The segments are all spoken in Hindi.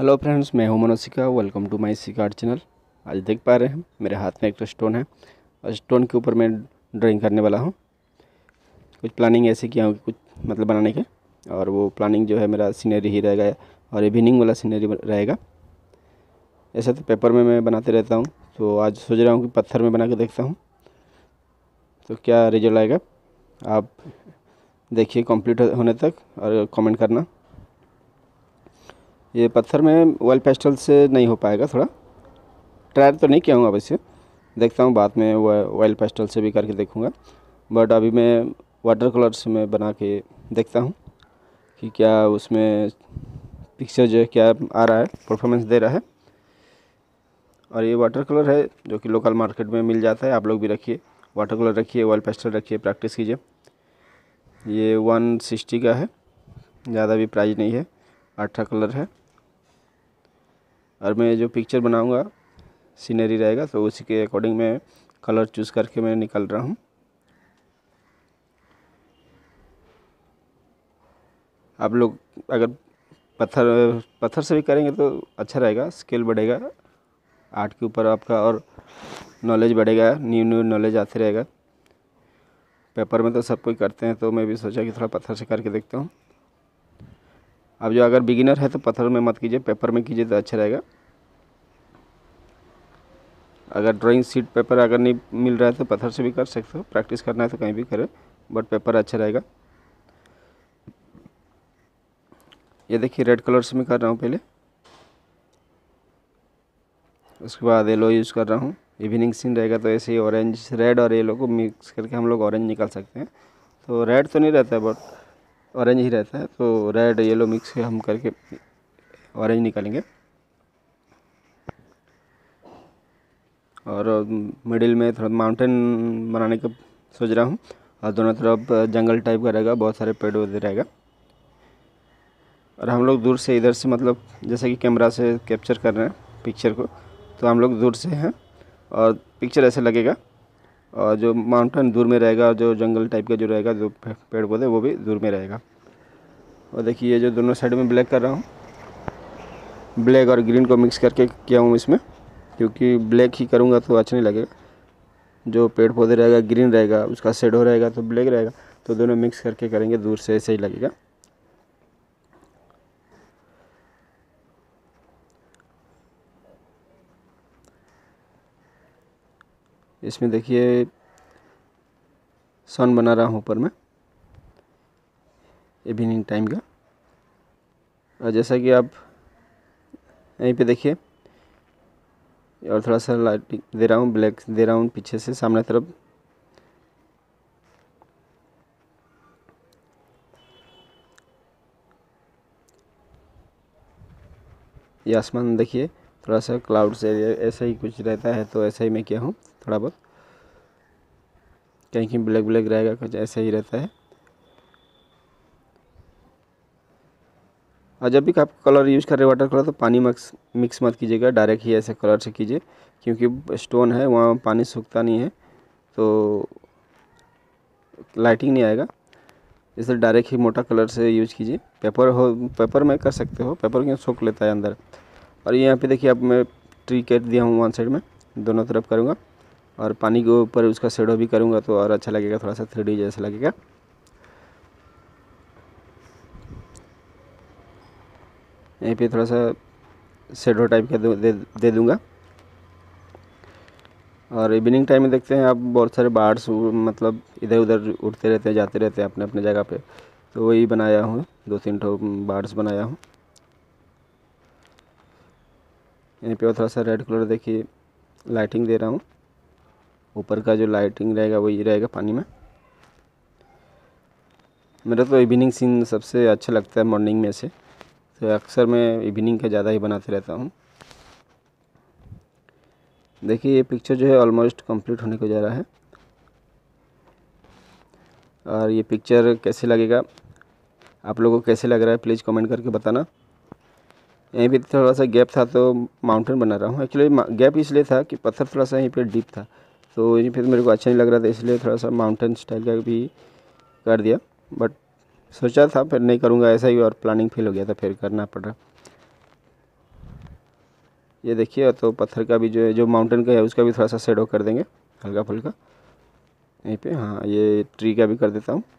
हेलो फ्रेंड्स, मैं हूं Manoj Sika. Welcome to my Sika art channel. आज देख पा रहे हैं मेरे हाथ में एक तो स्टोन है और स्टोन के ऊपर मैं ड्राइंग करने वाला हूं। कुछ प्लानिंग ऐसे किया हूं कि कुछ मतलब बनाने के, और वो प्लानिंग जो है मेरा सीनरी ही रहेगा और इवनिंग वाला सीनरी रहेगा। ऐसा तो पेपर में मैं बनाते रहता हूँ, तो आज सोच रहा हूँ कि पत्थर में बना के देखता हूँ तो क्या रिजल्ट आएगा। आप देखिए कंप्लीट होने तक और कमेंट करना। ये पत्थर में ऑयल पेस्टल से नहीं हो पाएगा, थोड़ा ट्राई तो नहीं किया हूँ अवश्य, देखता हूँ बाद में ऑयल पेस्टल से भी करके देखूँगा। बट अभी मैं वाटर कलर से मैं बना के देखता हूँ कि क्या उसमें पिक्चर जो है क्या आ रहा है, परफॉर्मेंस दे रहा है। और ये वाटर कलर है जो कि लोकल मार्केट में मिल जाता है। आप लोग भी रखिए, वाटर कलर रखिए, ऑयल पेस्टल रखिए, प्रैक्टिस कीजिए। ये 160 का है, ज़्यादा भी प्राइस नहीं है, 18 कलर है। और मैं जो पिक्चर बनाऊंगा सीनरी रहेगा, तो उसी के अकॉर्डिंग मैं कलर चूज़ करके मैं निकल रहा हूँ। आप लोग अगर पत्थर से भी करेंगे तो अच्छा रहेगा, स्किल बढ़ेगा आर्ट के ऊपर आपका और नॉलेज बढ़ेगा, न्यू नॉलेज आते रहेगा। पेपर में तो सब कोई करते हैं, तो मैं भी सोचा कि थोड़ा पत्थर से करके देखता हूँ। अब जो अगर बिगिनर है तो पत्थर में मत कीजिए, पेपर में कीजिए तो अच्छा रहेगा। अगर ड्राइंग शीट पेपर अगर नहीं मिल रहा है तो पत्थर से भी कर सकते हो, प्रैक्टिस करना है तो कहीं भी करें, बट पेपर अच्छा रहेगा। ये देखिए रेड कलर से मैं कर रहा हूँ पहले, उसके बाद येलो यूज़ कर रहा हूँ। इवनिंग सीन रहेगा तो ऐसे ही ऑरेंज, रेड और येलो को मिक्स करके हम लोग ऑरेंज निकाल सकते हैं। तो रेड तो नहीं रहता है बट ऑरेंज ही रहता है, तो रेड येलो मिक्स हम करके ऑरेंज निकालेंगे। और मिडिल में थोड़ा माउंटेन बनाने का सोच रहा हूँ, और दोनों तरफ जंगल टाइप का रहेगा, बहुत सारे पेड़ पौधे रहेगा। और हम लोग दूर से इधर से मतलब जैसे कि कैमरा से कैप्चर कर रहे हैं पिक्चर को, तो हम लोग दूर से हैं और पिक्चर ऐसे लगेगा। और जो माउंटेन दूर में रहेगा और जो जंगल टाइप का जो रहेगा, जो पेड़ पौधे, वो भी दूर में रहेगा। और देखिए ये जो दोनों साइड में ब्लैक कर रहा हूँ, ब्लैक और ग्रीन को मिक्स करके किया हूँ इसमें, क्योंकि ब्लैक ही करूँगा तो अच्छा नहीं लगेगा। जो पेड़ पौधे रहेगा ग्रीन रहेगा, उसका शेडो रहेगा तो ब्लैक रहेगा, तो दोनों मिक्स करके करेंगे, दूर से ऐसे ही लगेगा। इसमें देखिए सन बना रहा हूँ ऊपर में, इवनिंग टाइम का। और जैसा कि आप यहीं पे देखिए, और थोड़ा सा लाइटिंग दे रहा हूँ, ब्लैक दे रहा हूँ पीछे से सामने तरफ। ये आसमान देखिए, थोड़ा सा क्लाउड्स एरिया ऐसा ही कुछ रहता है, तो ऐसा ही मैं किया हूँ थोड़ा बहुत। कहीं कहीं ब्लैक ब्लैक रहेगा, कुछ ऐसा ही रहता है। और जब भी आप कलर यूज़ कर रहे हैं वाटर कलर, तो पानी मिक्स मत कीजिएगा, डायरेक्ट ही ऐसे कलर से कीजिए, क्योंकि स्टोन है वहाँ पानी सूखता नहीं है तो लाइटिंग नहीं आएगा। इसलिए डायरेक्ट ही मोटा कलर से यूज कीजिए। पेपर में कर सकते हो, पेपर क्यों सोख लेता है अंदर। और यहाँ पे देखिए अब मैं ट्री कैट दिया हूँ वन साइड में, दोनों तरफ करूँगा, और पानी के ऊपर उसका शेडो भी करूँगा तो और अच्छा लगेगा, थोड़ा सा 3D जैसा लगेगा। यहीं पे थोड़ा सा शेडो टाइप का दे दूँगा। और इवनिंग टाइम में देखते हैं आप बहुत सारे बर्ड्स मतलब इधर उधर उड़ते रहते हैं, जाते रहते हैं अपने अपने जगह पे, तो वही बनाया हूँ, 2-3 ठो बर्ड्स बनाया हूँ। यहीं पे थोड़ा सा रेड कलर देखिए लाइटिंग दे रहा हूँ, ऊपर का जो लाइटिंग रहेगा वही रहेगा पानी में। मेरा तो इवनिंग सीन सबसे अच्छा लगता है मॉर्निंग में से, तो अक्सर मैं इवनिंग का ज़्यादा ही बनाते रहता हूँ। देखिए ये पिक्चर जो है ऑलमोस्ट कंप्लीट होने को जा रहा है। और ये पिक्चर कैसे लगेगा, आप लोगों को कैसे लग रहा है, प्लीज़ कमेंट करके बताना। यहीं पे थोड़ा सा गैप था तो माउंटेन बना रहा हूँ। एक्चुअली गैप इसलिए था कि पत्थर थोड़ा सा यहीं पे डीप था, तो यहीं पे मेरे को अच्छा नहीं लग रहा था, इसलिए थोड़ा सा माउंटेन स्टाइल का भी कर दिया। बट सोचा था फिर नहीं करूँगा ऐसा ही, और प्लानिंग फेल हो गया था, फिर करना पड़ रहा। ये देखिए, तो पत्थर का भी जो माउंटेन का है उसका भी थोड़ा सा शेडो कर देंगे हल्का फुल्का यहीं पे। हाँ, ये ट्री का भी कर देता हूँ।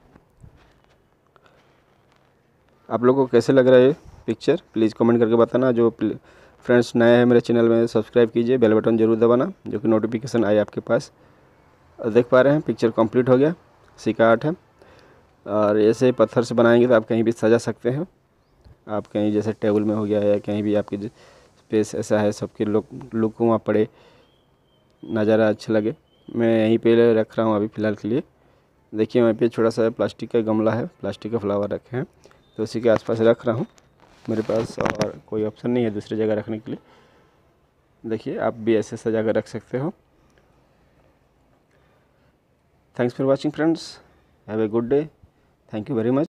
आप लोगों को कैसे लग रहा है ये पिक्चर, प्लीज़ कमेंट करके बताना। जो फ्रेंड्स नए हैं मेरे चैनल में, सब्सक्राइब कीजिए, बेल बटन ज़रूर दबाना जो कि नोटिफिकेशन आए आपके पास। देख पा रहे हैं पिक्चर कंप्लीट हो गया, सिक्का आर्ट है। और ऐसे पत्थर से बनाएंगे तो आप कहीं भी सजा सकते हैं। आप कहीं जैसे टेबल में हो गया या कहीं भी आपकी स्पेस ऐसा है, सबके लुक वहाँ पड़े, नज़ारा अच्छा लगे। मैं यहीं पे रख रहा हूँ अभी फ़िलहाल के लिए। देखिए वहाँ पे छोटा सा प्लास्टिक का गमला है, प्लास्टिक का फ्लावर रखे हैं, तो उसी के आसपास रख रहा हूँ। मेरे पास और कोई ऑप्शन नहीं है दूसरी जगह रखने के लिए। देखिए आप भी ऐसे सजा कर रख सकते हो। Thanks for watching friends, have a good day, thank you very much.